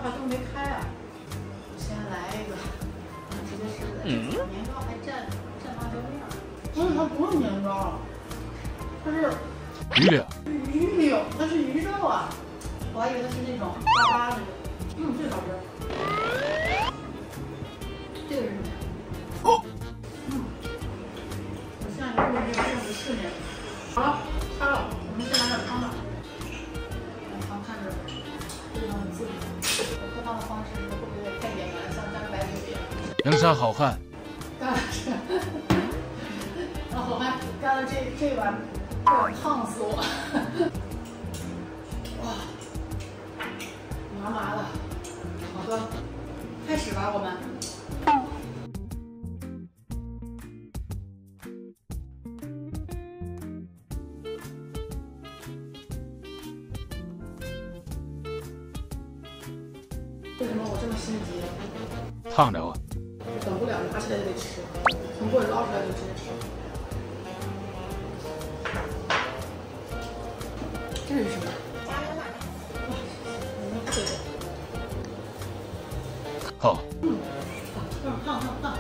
话都没开啊。先来一个，直接是年糕还蘸辣椒面。它不是年糕，它是鱼柳。 鱼柳，它是鱼肉啊！我还以为它是那种粑粑那种。这个好吃。这个是什么呀？哦。我现在就用这4年。好了，开了，我们先来点汤吧。汤看着非常的滋润。我喝汤的方式会不会有点太野蛮，像加个白酒一样？ 能杀好汉。 干了这，然后好汉干了这碗，烫死我！哇，麻麻的，好喝。开始吧，我们。为什么我这么心急？ 烫着啊！ 等不了，拿起来就得吃，从锅里捞出来就直接吃。这是什么？哇，我们这个。 好。 烫。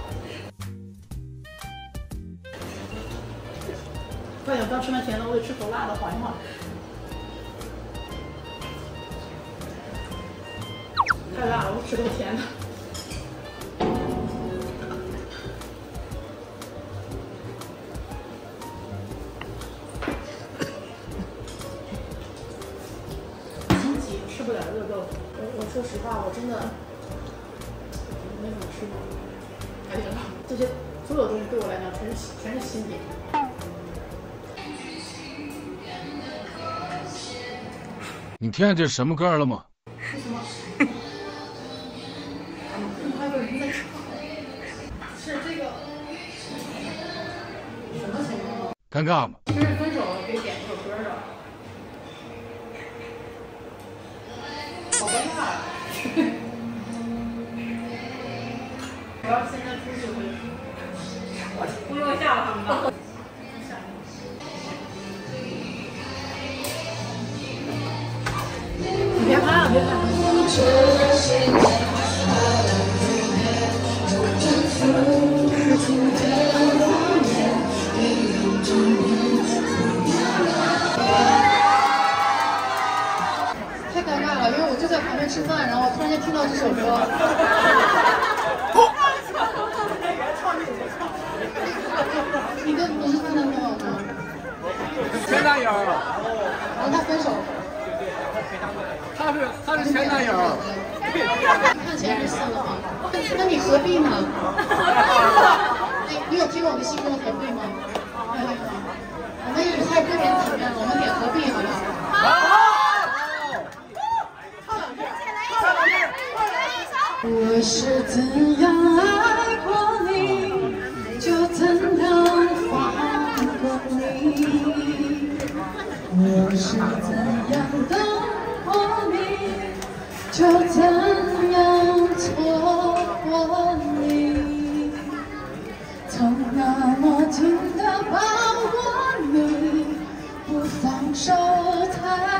快点，不要吃那甜的，我得吃口辣的，缓一缓。太辣了，我吃口甜的。心急，吃不了热豆腐。我说实话，我真的没怎么吃过海底捞，这些所有东西对我来讲全是新品。 你听见这是什么歌了吗？ 是什么？还有人在唱，是这个什么情况？ 尴尬吗？ 其实分手了可以点这首歌的，好尴尬啊！我要现在出去会，我不用吓他们吧？你别拍了，别拍了。太尴尬了，因为我就在旁边吃饭，然后突然间听到这首歌。你是他男朋友吗？ 前男友。 然后他分手了。 他是前男友。 看起来是算了吗？那你何必呢？你有听过我们新歌的何必吗？没有吗？我们以后歌点体面了，我们点何必好不好？我是怎样爱过你，就怎样放过你。我是怎样等过你，就怎样错过你。曾那么紧地抱过你，不放手太。